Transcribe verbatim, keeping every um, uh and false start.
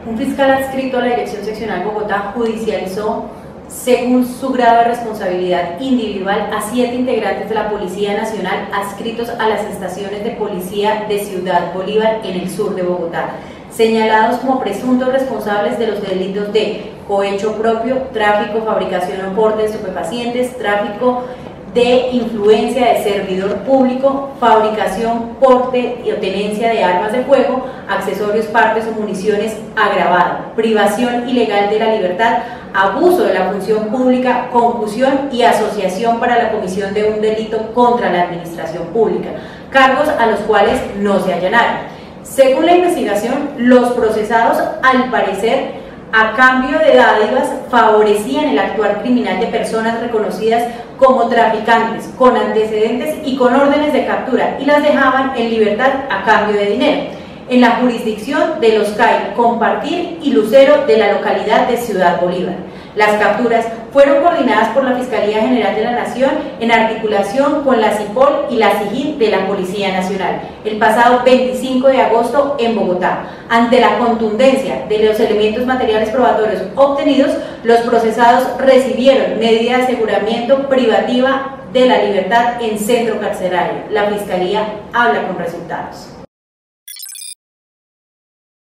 Un fiscal adscrito a la Dirección Seccional Bogotá judicializó, según su grado de responsabilidad individual, a siete integrantes de la Policía Nacional adscritos a las estaciones de policía de Ciudad Bolívar en el sur de Bogotá, señalados como presuntos responsables de los delitos de cohecho propio, tráfico, fabricación o porte de estupefacientes, tráfico de influencia de servidor público, fabricación, porte y tenencia de armas de fuego, accesorios, partes o municiones agravado, privación ilegal de la libertad, abuso de la función pública, concusión y asociación para la comisión de un delito contra la administración pública, cargos a los cuales no se allanaron. Según la investigación, los procesados, al parecer, a cambio de dádivas, favorecían el actuar criminal de personas reconocidas como traficantes, con antecedentes y con órdenes de captura, y las dejaban en libertad a cambio de dinero, en la jurisdicción de Los Cay, Compartir y Lucero de la localidad de Ciudad Bolívar. Las capturas fueron coordinadas por la Fiscalía General de la Nación en articulación con la CIPOL y la SIGIN de la Policía Nacional el pasado veinticinco de agosto en Bogotá. Ante la contundencia de los elementos materiales probatorios obtenidos, los procesados recibieron medida de aseguramiento privativa de la libertad en centro carcelario. La Fiscalía habla con resultados.